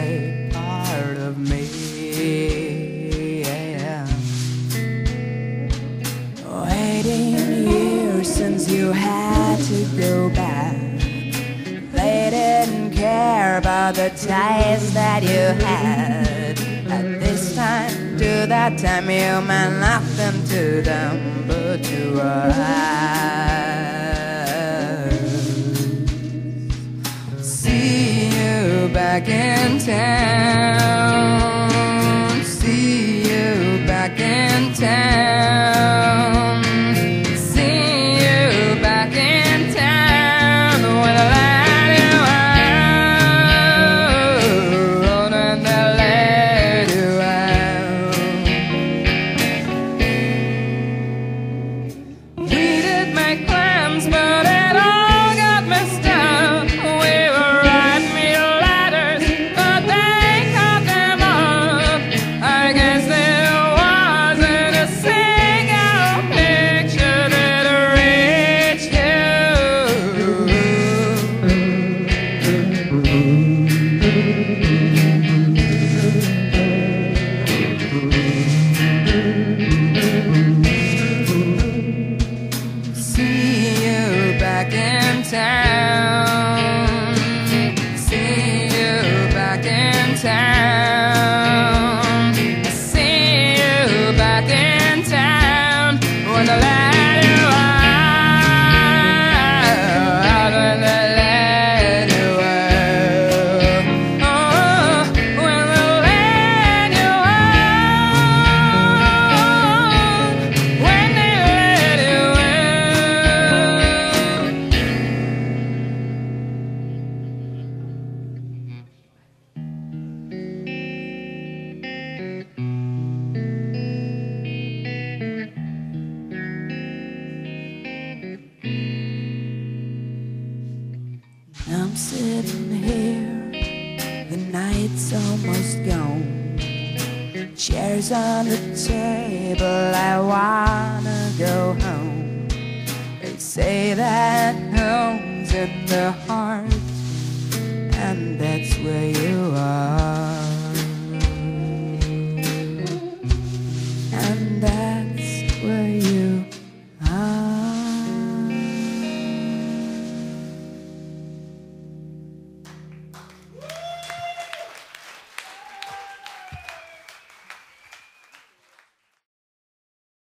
great part of me. Yeah. 18 years since you had to go back. They didn't care about the ties that you had. At this time, to that time, you meant nothing to them but to us. See you back in town. See you back in town. See you back in town when I let you out, when I let you out. We did make plans, but it all got messed up. We were writing me letters, but they cut them up. I guess there wasn't a single picture that reached you. See you back in town. See you back in town. See you back in town when I let you out, when I let you out. Oh, when I let you out, when they let you I'm sitting here, the night's almost gone. Chairs on the table, I wanna go home. They say that home's in the heart